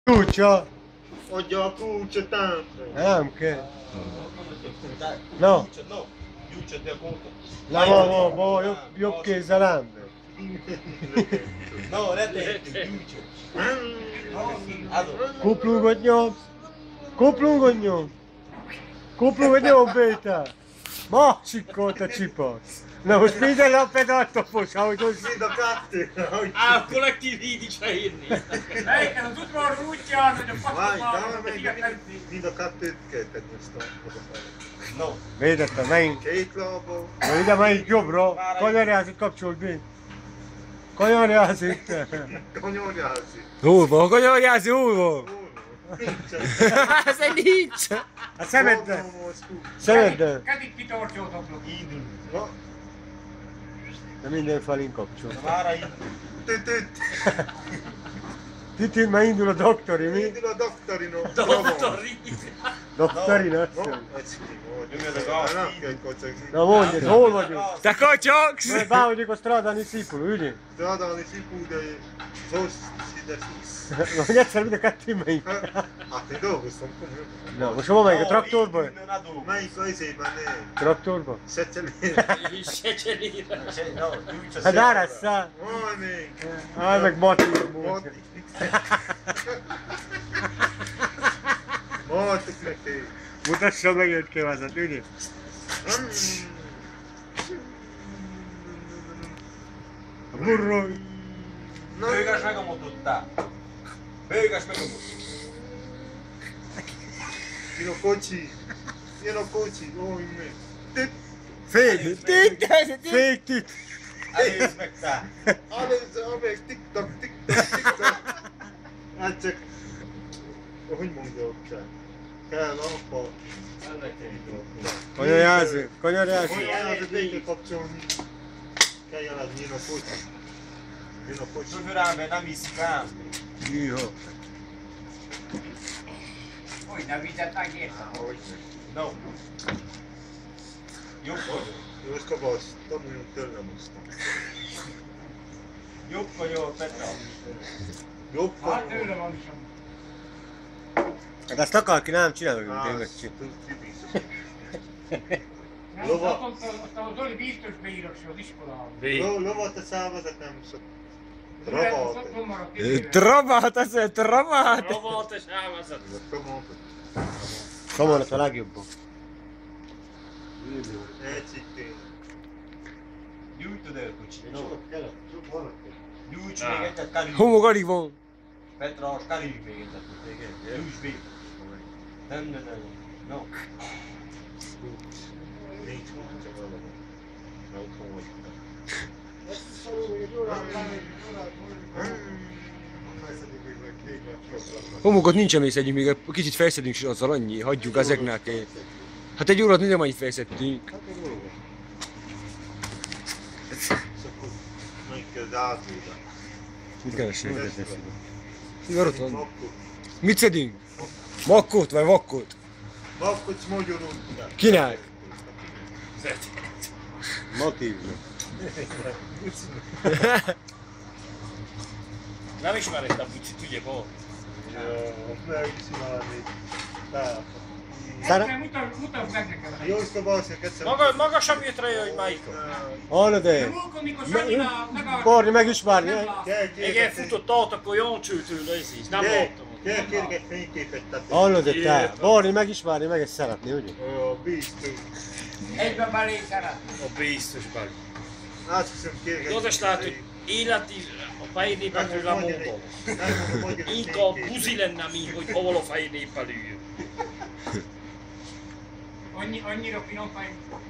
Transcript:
Kulcsa! Adja a kulcsot ám! Nem kell. No. Gyújtsad be a kulcsot. Na, jobb kézzel ám. No, reteljük, gyújtsad. Kuplungot nyom. Kuplungot nyom. Kuplungot nyom, Béta. Másik a csipasz. Na most minden a pedaltopos, ahogy most... Mind a kettő, ahogy... Á, a kollektív híd is feírni. Melyiken az udvar útján, vagy a Várj, faszomban, mind a kettőt kell tenni most a No. Védettem, melyik? két lábon. Na ide melyik jobbra? Kanyarjázik, kapcsolt be. Kanyarjázik. Kanyarjázik. Húlva, kanyarjázik, húlva. Ez egy nincs. A szemeddel. Szemeddel. Keddig kitartjótok. Indul. Na, De minden felén kapcsol. Mára indul. tütüt. Titin már indul a doktori, mi? Indul a doktorino. Doktori. Doktori, na? Nem kell kocogni. Na mondj, hol vagyunk? Te kacsogsz! Noi vagyunk a Stradani Szipul, ugye? Stradani Szipul, de ide fisz. Hogy egyszer mind a kettő megyünk. Hát én dolgoztam komolyan. Na, most hol megyünk a traktorba? Melyik az izében ne? Traktorba? Secselére. Secselére. Hát árasszál! Majd még. Állj meg Mati! Matek neki. Mutassa meg őt kévázat, ugye? A burro! Bőgess meg a motottál. Bőgess meg a motot. Jön a kocsi. Jön a kocsi. Ó, még. Tüt. Fék! Fék tüt! Elnézd meg te. Amelyik tik-tak, tik-tak, tik-tak. Hát csak... Hogy mondjak kell? Kell apa. Kanyarjázik! Kanyarjázik! Hogy el végig kapcsolni? Kell jelezni, jön a kocsi. Jön a kocsi. Sofőrámber nem hiszik ám. Júha! Hogy ne vizet megértem. No. Jobb vagyok. Jóska basz, tanuljunk tőlem most. Jobb vagyok, Petra. Jobb Hát tőle van is. Hát azt akar ki, nem csinálok, mint én megcsinálom. Lova. Azt a Zoli biztos beírassa az iskolába. Lovat a szávezet nem sok. Trabát. Trabát, azt mondja, trabát! Robolt és elvezet. Kamarat a legjobban. Elcsítél. Gyújtod el kocsit. Sok kellett, sok van. Gyújts még egyet, Kari. Homok alig van. Petra, Kari még egyet. Gyújts még. Nem. No. Nincs már csak valami. Na otthon vagy. Homokot nincs, emészedjünk még, kicsit felszedünk is azzal annyi, hagyjuk ezeknek. Hát egy órát nem annyit felszedtünk. Megkezd átúrni. Mit keresünk? Ott van. Mit szedünk? Makkot vagy vakkot? Makkot magyarul. Kinek? Matívnak. Nem ismered a bucsit, ugye, Paul? Megcsinálni. Mutasd meg nekem. Jóska balszak egyszer. Magasabb jöttre jöjj, Májka. Hallod De én? múlkor, mikor Sanyival megálltunk. Barni megismerni, Igen, futott át, akkor jól csültől ez is. Nem láttam. Kell kérgek fényképet tenni. hallod te? Barni megismerni, meg ezt szeretni, ugye? Biztos. Egyben belé szeretni. A biztos bali. Azt hiszem kérgek. Az is lehet, hogy életi a fehér népen tőle mondom. Inkább buzi lenne mi, hogy ahol a fehér néppel üljön. Annyira finom fej.